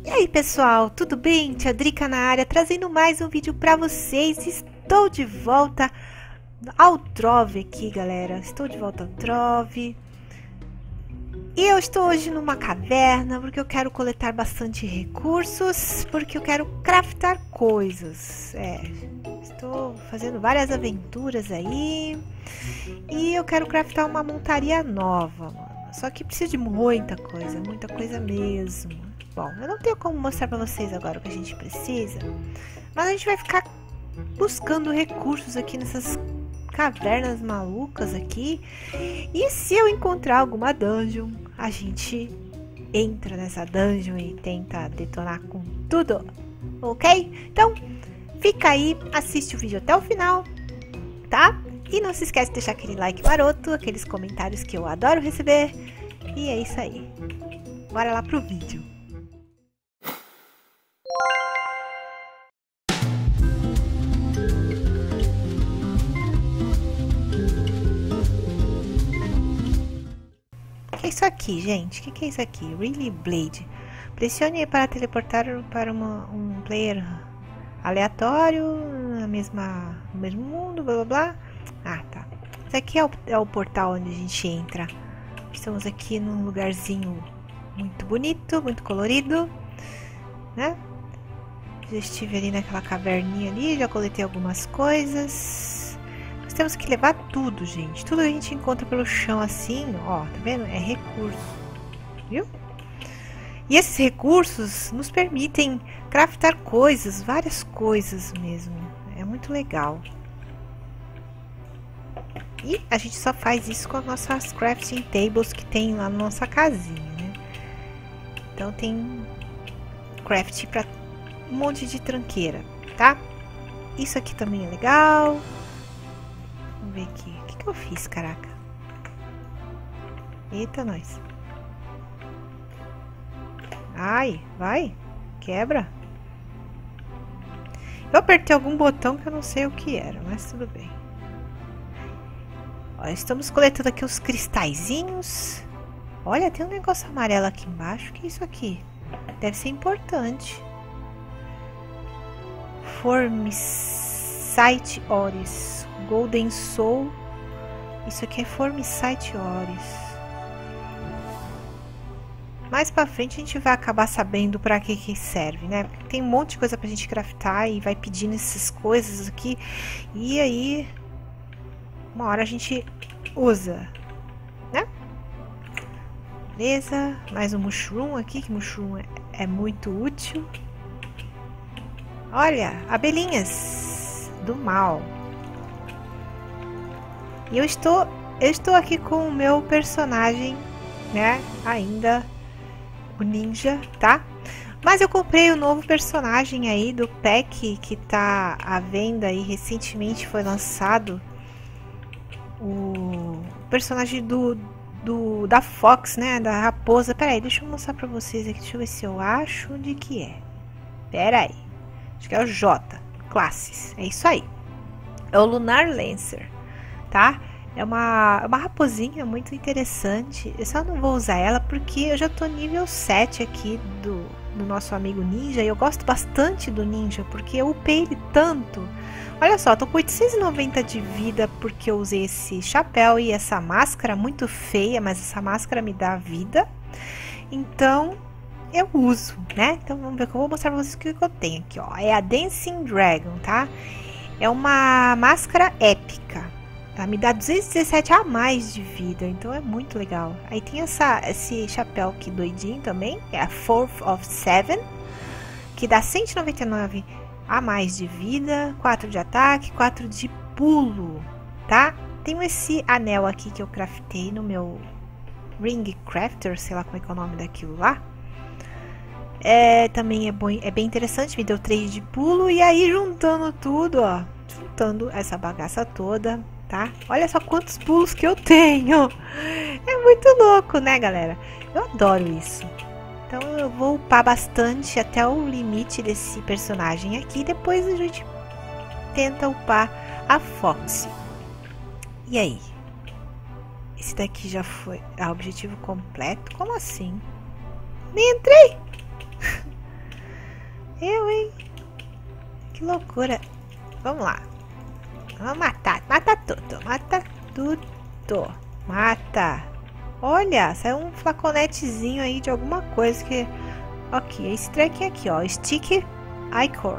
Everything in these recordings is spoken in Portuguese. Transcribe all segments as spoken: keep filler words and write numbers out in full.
E aí pessoal, tudo bem? Tia Drica na área, trazendo mais um vídeo pra vocês. Estou de volta ao Trove aqui, galera. Estou de volta ao Trove. E eu estou hoje numa caverna porque eu quero coletar bastante recursos, porque eu quero craftar coisas. É, estou fazendo várias aventuras aí e eu quero craftar uma montaria nova, mano. Só que precisa de muita coisa, muita coisa mesmo. Bom, eu não tenho como mostrar pra vocês agora o que a gente precisa, mas a gente vai ficar buscando recursos aqui nessas cavernas malucas aqui. E se eu encontrar alguma dungeon, a gente entra nessa dungeon e tenta detonar com tudo, ok? Então, fica aí, assiste o vídeo até o final, tá? E não se esquece de deixar aquele like maroto, aqueles comentários que eu adoro receber. E é isso aí. Bora lá pro vídeo. O que é isso aqui, gente? O que, que é isso aqui? Really Blade. Pressione para teleportar para uma, um player aleatório na mesma, no mesmo mundo, blá blá blá. Ah, tá. Esse aqui é o, é o portal onde a gente entra. Estamos aqui num lugarzinho muito bonito, muito colorido, né? Já estive ali naquela caverninha ali, já coletei algumas coisas. Nós temos que levar tudo, gente. Tudo que a gente encontra pelo chão assim, ó, tá vendo? É recurso, viu? E esses recursos nos permitem craftar coisas, várias coisas mesmo. É muito legal. E a gente só faz isso com as nossas crafting tables que tem lá na nossa casinha, né? Então tem craft para um monte de tranqueira, tá? Isso aqui também é legal. Vamos ver aqui. O que, que eu fiz, caraca? Eita, nós. Ai, vai. Quebra. Eu apertei algum botão que eu não sei o que era, mas tudo bem. Ó, estamos coletando aqui os cristalzinhos. Olha, tem um negócio amarelo aqui embaixo. O que é isso aqui? Deve ser importante. Formicite Oris. Golden Soul. Isso aqui é Formicite Oris. Mais pra frente a gente vai acabar sabendo pra que que serve, né? Porque tem um monte de coisa pra gente craftar e vai pedindo essas coisas aqui. E aí, uma hora a gente usa, né? Beleza. Mais um mushroom aqui, que mushroom é, é muito útil. Olha, abelhinhas do mal. E eu estou, eu estou aqui com o meu personagem, né? Ainda o ninja, tá? Mas eu comprei o novo personagem aí do pack que tá à venda e recentemente foi lançado. O personagem do, do da Fox, né? Da raposa. Pera aí, deixa eu mostrar pra vocês aqui. Deixa eu ver se eu acho onde que é. Pera aí. Acho que é o J. Classes. É isso aí. É o Lunar Lancer, tá? É uma, uma raposinha muito interessante. Eu só não vou usar ela porque eu já tô nível sete aqui do, do nosso amigo ninja. E eu gosto bastante do ninja porque eu upei ele tanto. Olha só, tô com oitocentos e noventa de vida porque eu usei esse chapéu e essa máscara muito feia, mas essa máscara me dá vida. Então, eu uso, né? Então, vamos ver o que eu vou mostrar pra vocês o que eu tenho aqui, ó. É a Dancing Dragon, tá? É uma máscara épica. Ela me dá duzentos e dezessete a mais de vida, então é muito legal. Aí tem essa, esse chapéu aqui doidinho também, é a Fourth of Seven, que dá cento e noventa e nove a mais de vida, quatro de ataque, quatro de pulo, tá? Tenho esse anel aqui que eu craftei no meu Ring Crafter, sei lá como é que é o nome daquilo lá. É, também é, bom, é bem interessante, me deu três de pulo, e aí juntando tudo, ó, juntando essa bagaça toda, tá? Olha só quantos pulos que eu tenho! É muito louco, né, galera? Eu adoro isso. Então eu vou upar bastante até o limite desse personagem aqui. Depois a gente tenta upar a Foxy. E aí? Esse daqui já foi a objetivo completo? Como assim? Nem entrei! loucura. Vamos lá. Vamos matar. Mata tudo. Mata tudo. Mata. Olha, saiu um flaconetezinho aí de alguma coisa que... Ok, esse trequinho aqui, ó. Stick Ichor.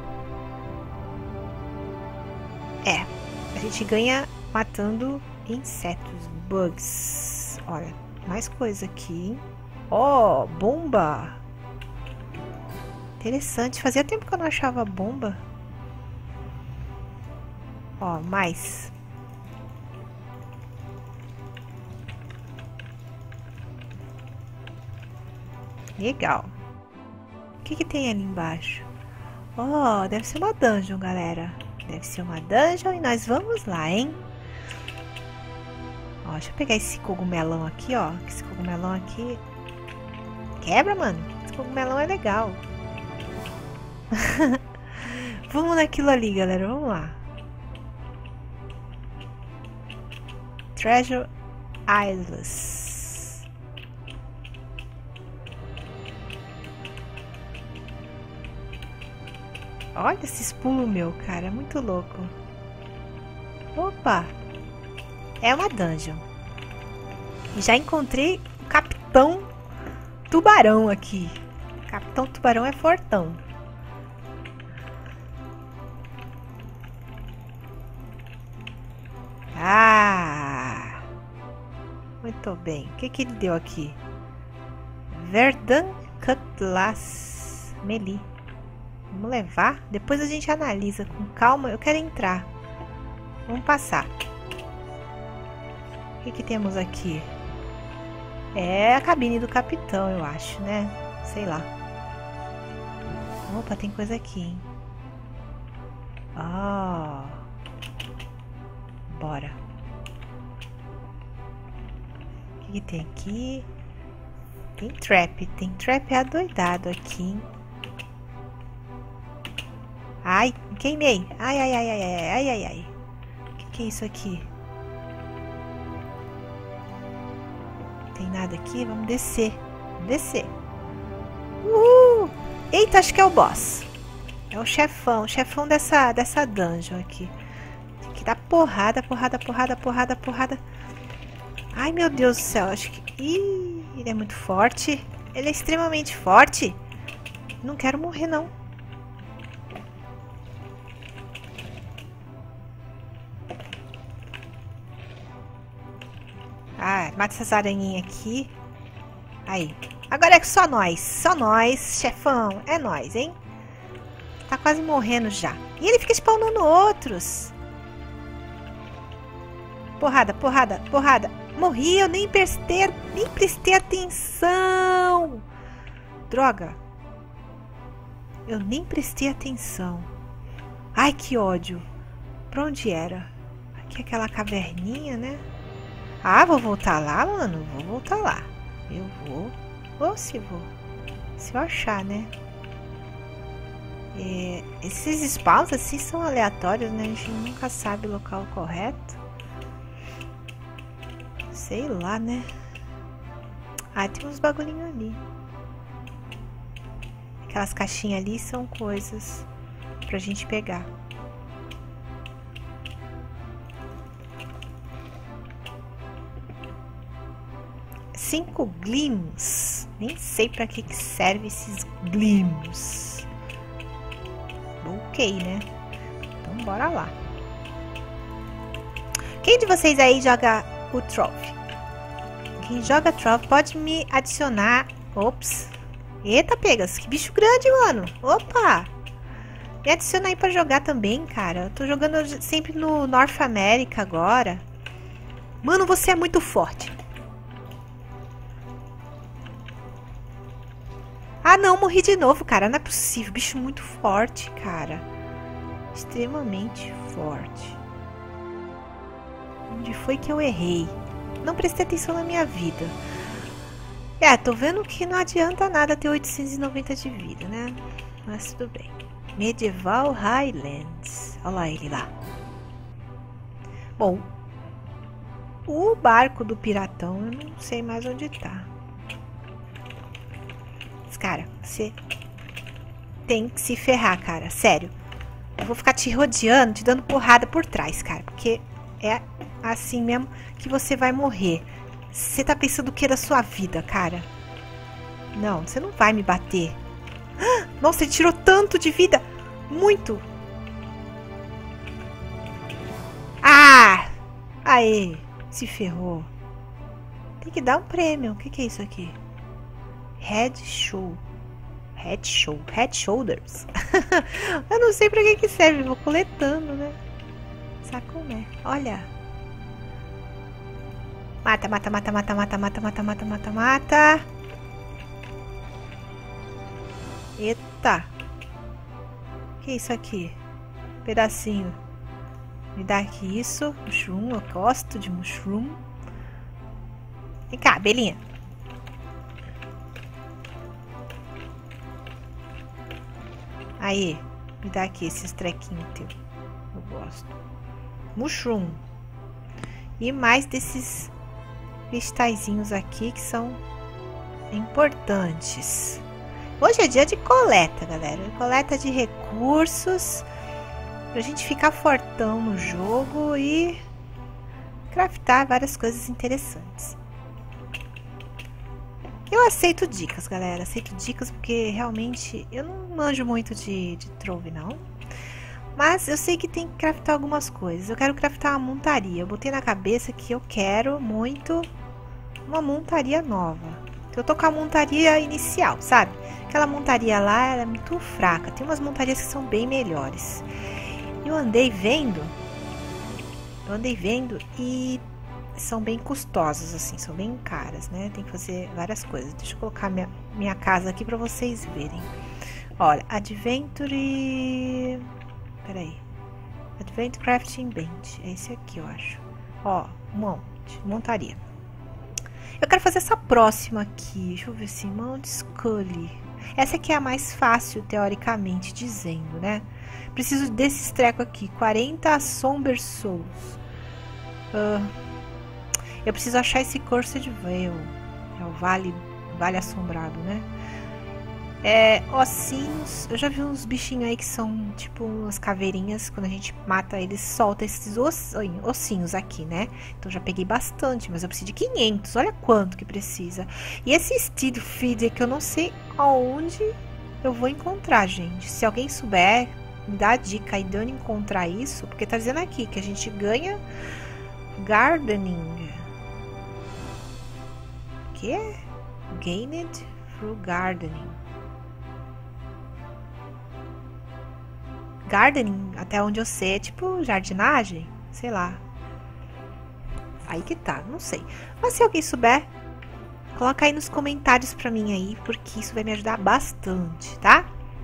É, a gente ganha matando insetos, bugs. Olha, mais coisa aqui, hein? Ó, oh, bomba. Interessante. Fazia tempo que eu não achava bomba. Ó, mais. Legal. O que que tem ali embaixo? Ó, oh, deve ser uma dungeon, galera. Deve ser uma dungeon e nós vamos lá, hein? Ó, deixa eu pegar esse cogumelão aqui, ó. Esse cogumelão aqui... Quebra, mano. Esse cogumelão é legal. Vamos naquilo ali, galera. Vamos lá. Treasure Isles. Olha esses pulos, meu, cara. É muito louco. Opa! É uma dungeon. Já encontrei o Capitão Tubarão aqui. O Capitão Tubarão é fortão. Ah! Muito bem. O que que ele deu aqui? Verdun Cutlass Melee. Vamos levar. Depois a gente analisa com calma. Eu quero entrar. Vamos passar. O que que temos aqui? É a cabine do capitão, eu acho, né? Sei lá. Opa, tem coisa aqui, hein? Ah. Bora. O que que tem aqui? Tem trap. Tem trap adoidado aqui, hein? Ai, queimei. Ai, ai, ai, ai, ai, ai, ai, ai. O que que é isso aqui? Tem nada aqui? Vamos descer. Vamos descer. Uhul! Eita, acho que é o boss. É o chefão. O chefão dessa, dessa dungeon aqui. Tem que dar porrada, porrada, porrada, porrada, porrada. Ai, meu Deus do céu. Acho que... Ih, ele é muito forte. Ele é extremamente forte. Não quero morrer, não. Ah, mata essas aranhinhas aqui. Aí. Agora é só nós. Só nós, chefão. É nós, hein? Tá quase morrendo já. E ele fica spawnando outros. Porrada, porrada, porrada. Morri, eu nem prestei, nem prestei atenção. Droga. Eu nem prestei atenção. Ai, que ódio. Pra onde era? Aqui é aquela caverninha, né? Ah, vou voltar lá, mano? Vou voltar lá. Eu vou. Ou se vou. Se eu achar, né? É, esses spawns assim são aleatórios, né? A gente nunca sabe o local correto. Sei lá, né? Ah, tem uns bagulhinhos ali. Aquelas caixinhas ali são coisas pra gente pegar. Cinco glims. Nem sei pra que que serve esses glims. Ok, né? Então bora lá. Quem de vocês aí joga o Trophy? Quem joga Trophy pode me adicionar. Ops. Eita, pegas. Que bicho grande, mano. Opa. Me adiciona aí pra jogar também, cara. Eu tô jogando sempre no North America agora. Mano, você é muito forte. Ah, não, morri de novo, cara. Não é possível. Bicho muito forte, cara. Extremamente forte. Onde foi que eu errei? Não prestei atenção na minha vida. É, tô vendo que não adianta nada ter oitocentos e noventa de vida, né? Mas tudo bem. Medieval Highlands. Olha lá ele lá. Bom, o barco do piratão, eu não sei mais onde tá. Cara, você tem que se ferrar, cara. Sério. Eu vou ficar te rodeando, te dando porrada por trás, cara. Porque é assim mesmo que você vai morrer. Você tá pensando o que da sua vida, cara? Não, você não vai me bater. Nossa, ele tirou tanto de vida. Muito. Ah! Aê, se ferrou. Tem que dar um prêmio. O que, que é isso aqui? Head show. Head show. Head shoulders. Eu não sei pra que que serve. Vou coletando, né? Sacumé. Olha. Mata, mata, mata, mata, mata, mata, mata, mata, mata, mata. Eita. Que é isso aqui? Pedacinho. Me dá aqui isso. Mushroom. Eu gosto de mushroom. Vem cá, belinha. Aí. Me dá aqui esses trequinhos teu. Eu gosto. Mushroom. E mais desses cristalzinhos aqui que são importantes. Hoje é dia de coleta, galera. Coleta de recursos pra gente ficar fortão no jogo e craftar várias coisas interessantes. Eu aceito dicas, galera. Aceito dicas porque realmente eu não manjo muito de, de trove, não. Mas eu sei que tem que craftar algumas coisas. Eu quero craftar uma montaria. Eu botei na cabeça que eu quero muito uma montaria nova. Eu tô com a montaria inicial, sabe? Aquela montaria lá era muito fraca. Tem umas montarias que são bem melhores. Eu andei vendo. Eu andei vendo e são bem custosas, assim. São bem caras, né? Tem que fazer várias coisas. Deixa eu colocar minha, minha casa aqui pra vocês verem. Olha, Adventure... Peraí. Adventure Crafting Bench. É esse aqui, eu acho. Ó, um monte. Montaria. Eu quero fazer essa próxima aqui. Deixa eu ver assim. Mount Scully. Essa aqui é a mais fácil, teoricamente dizendo, né? Preciso desses trecos aqui. quarenta Somber Souls. Uh, eu preciso achar esse Cursed Vale. É o Vale, vale Assombrado, né? É, ossinhos. Eu já vi uns bichinhos aí que são tipo umas caveirinhas. Quando a gente mata eles, solta esses oss, ossinhos aqui, né? Então já peguei bastante, mas eu preciso de quinhentos. Olha quanto que precisa. E esse Steed Feeder que eu não sei aonde eu vou encontrar, gente. Se alguém souber, me dá a dica aí de onde encontrar isso. Porque tá dizendo aqui que a gente ganha Gardening. O que é? Gained through Gardening. Gardening, até onde eu sei, é tipo jardinagem, sei lá. Aí que tá, não sei. Mas se alguém souber, coloca aí nos comentários pra mim aí, porque isso vai me ajudar bastante, tá?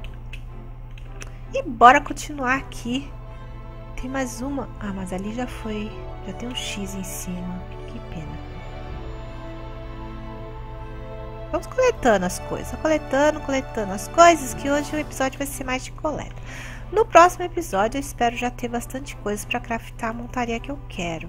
E bora continuar aqui. Tem mais uma. Ah, mas ali já foi, já tem um X em cima. Que pena. Vamos coletando as coisas, coletando, coletando as coisas, que hoje o episódio vai ser mais de coleta. No próximo episódio eu espero já ter bastante coisa para craftar a montaria que eu quero.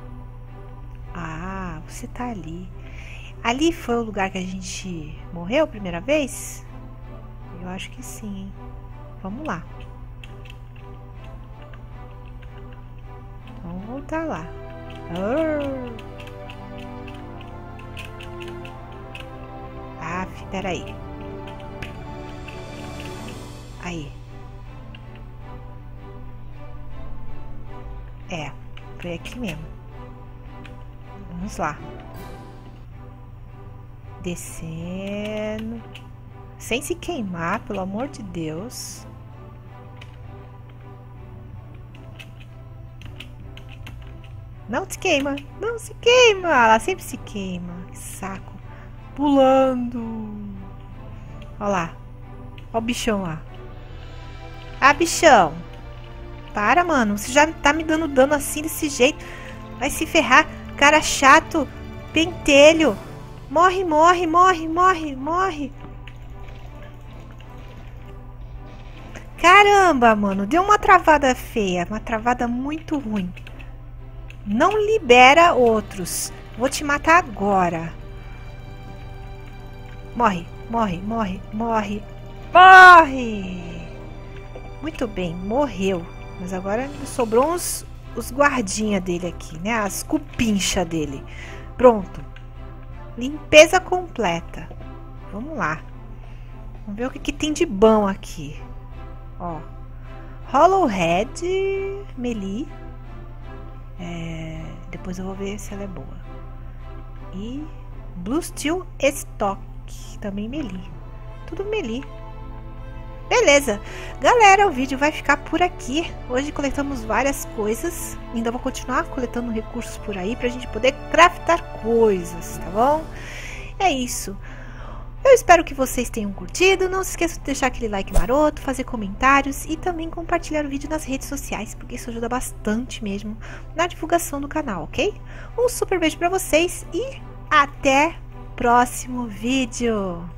Ah, você tá ali. Ali foi o lugar que a gente morreu a primeira vez? Eu acho que sim, hein? Vamos lá. Vamos voltar lá. Ah, peraí. Aí. É, foi aqui mesmo. Vamos lá. Descendo. Sem se queimar, pelo amor de Deus. Não se queima. Não se queima. Ela sempre se queima. Que saco. Pulando. Olha lá. Olha o bichão lá. Ah, bichão. Para, mano. Você já tá me dando dano assim, desse jeito. Vai se ferrar. Cara chato. Pentelho. Morre, morre, morre, morre, morre. Caramba, mano. Deu uma travada feia. Uma travada muito ruim. Não libera outros. Vou te matar agora. Morre, morre, morre, morre. Morre! Muito bem, morreu. Mas agora sobrou uns, os guardinha dele aqui, né? As cupincha dele. Pronto. Limpeza completa. Vamos lá. Vamos ver o que, que tem de bom aqui. Ó. Hollowhead Melee. É, depois eu vou ver se ela é boa. E Blue Steel Stock. Também Melee. Tudo Melee. Beleza. Galera, o vídeo vai ficar por aqui. Hoje coletamos várias coisas. Ainda vou continuar coletando recursos por aí pra gente poder craftar coisas, tá bom? É isso. Eu espero que vocês tenham curtido. Não se esqueçam de deixar aquele like maroto, fazer comentários e também compartilhar o vídeo nas redes sociais, porque isso ajuda bastante mesmo na divulgação do canal, ok? Um super beijo pra vocês e até o próximo vídeo!